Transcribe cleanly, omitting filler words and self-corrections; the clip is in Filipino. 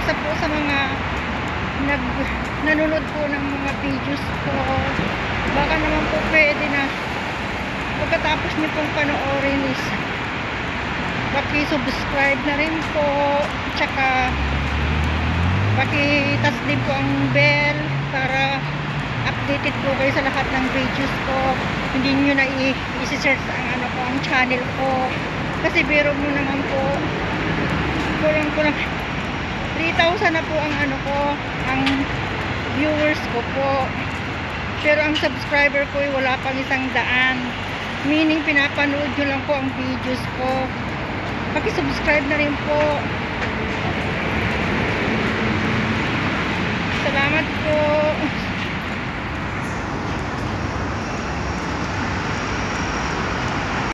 isa po sa mga nanonood po ng mga videos ko. Baka naman po pwede na pagkatapos niyo pong panoorin is paki-subscribe na rin po, tsaka paki-touch din po ang bell para updated po kayo sa lahat ng videos ko. Hindi nyo na i-search ang channel ko, kasi biro mo naman po, kulang 3,000 na po ang ang viewers ko po, pero ang subscriber ko ay wala pang 100, meaning pinapanood nyo lang po ang videos ko. Paki-subscribe na rin po. Salamat po.